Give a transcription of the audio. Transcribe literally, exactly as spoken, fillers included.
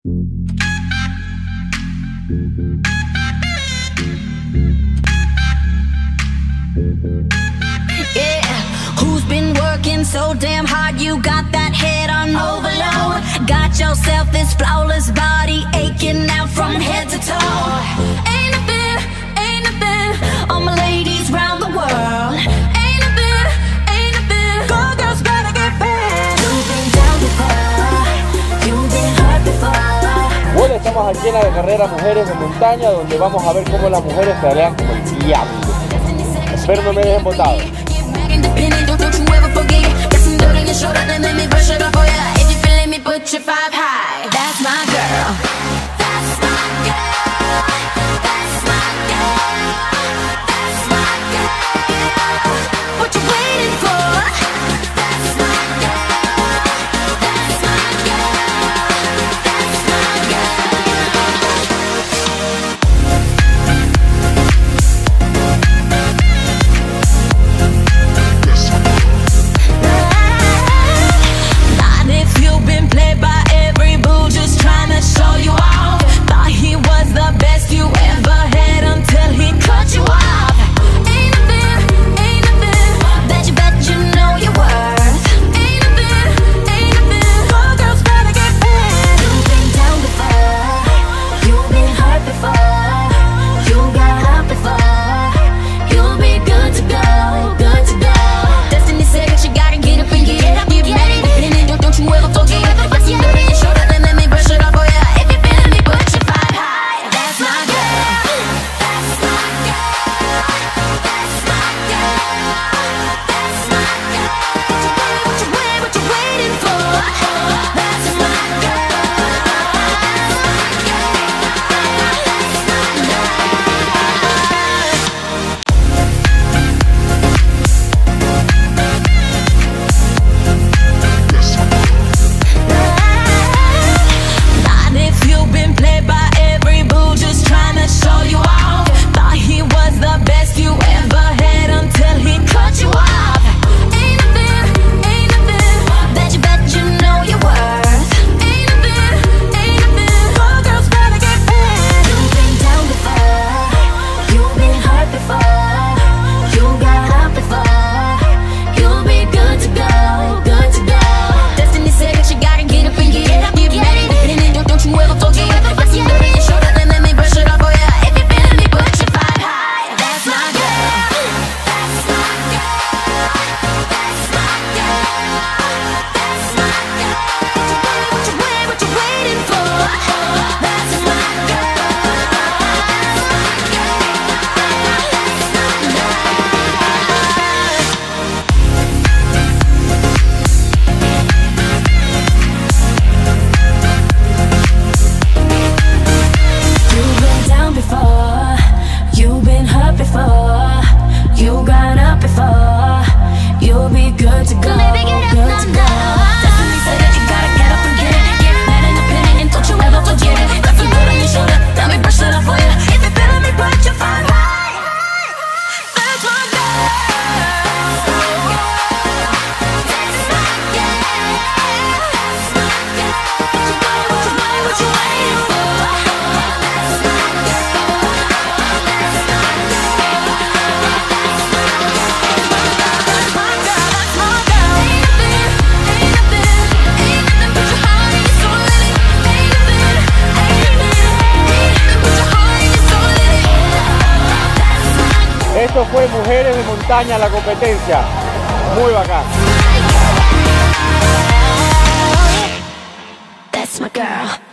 Who's been working so damn hard? You got that head on overload. Got yourself this flawless body aching out from head to toe. Ain't nothing, ain't nothing. All my ladies round the world. Ain't nothing, ain't nothing. Go girls gotta get back. You've been down before. You've been hurt before. Bueno, estamos aquí en la carrera Mujeres de Montaña, donde vamos a ver cómo las mujeres pedalean como el diablo. Espero no me dejen botado. Independent, don't, don't you ever forget. Got some dirt on your shoulder, then let me brush it off for ya. If you feeling me, put your five high. That's my girl. That's my girl. That's my girl. That's my girl. What you waiting for? That's my girl. That's my girl. That's my girl. Esto fue Mujeres de Montaña, la competencia. Muy bacán. That's my girl.